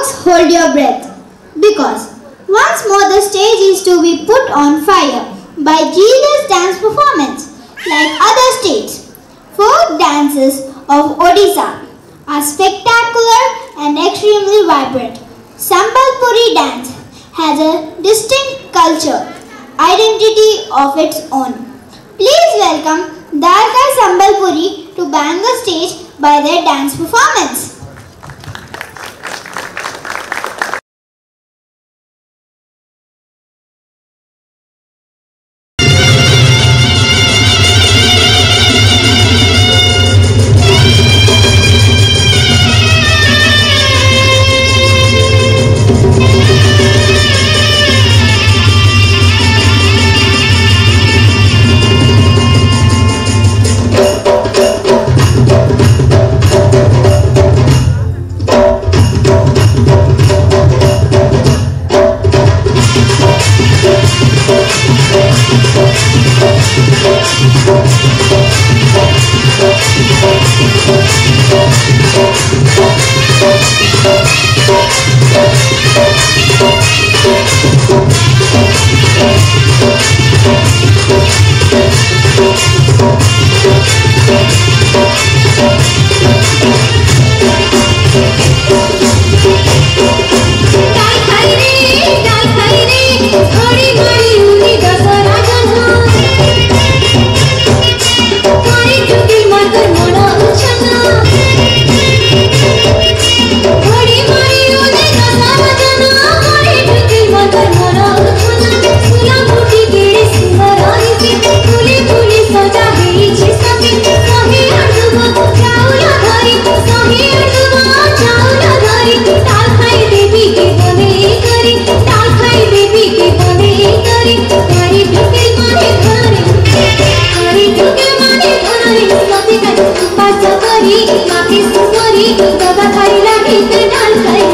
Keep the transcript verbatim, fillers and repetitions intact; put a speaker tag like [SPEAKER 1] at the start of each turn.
[SPEAKER 1] Folks, hold your breath, because once more the stage is to be put on fire by genius dance performance. Like other states, folk dances of Odisha are spectacular and extremely vibrant. Sambal Puri dance has a distinct culture, identity of its own. Please welcome Dalkai Sambal Puri to bang the stage by their dance performance.
[SPEAKER 2] Puri, Maki Sumari, Baba Bhai Lagi, Kedal Khai.